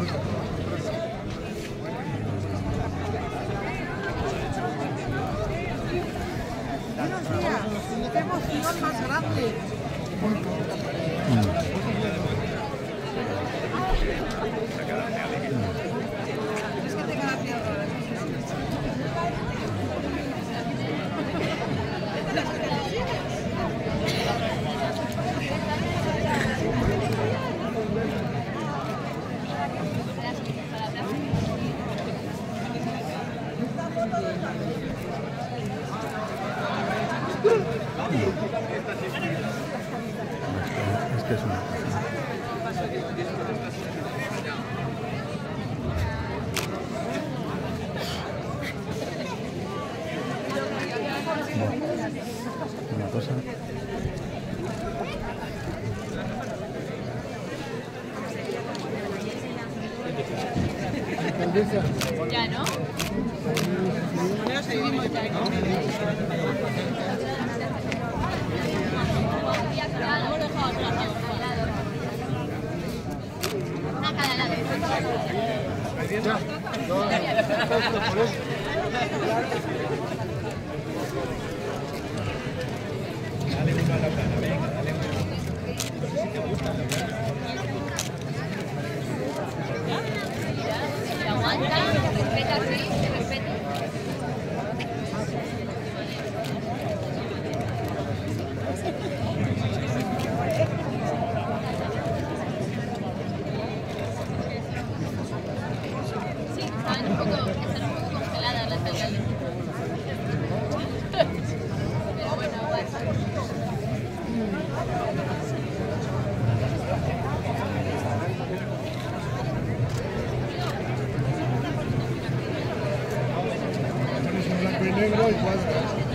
Buenos días, qué emoción más grande. Es que te queda tierra. Este es una... Una cosa... Ya, ¿no? Una cada lado. Dale uno a la cara, venga, dale uno. No sé si te gusta, la verdad. Se aguanta, respeta así, se respeta. Sí, están un poco congeladas las algas. Pero bueno, aguanta. Blanco y negro y cuadros.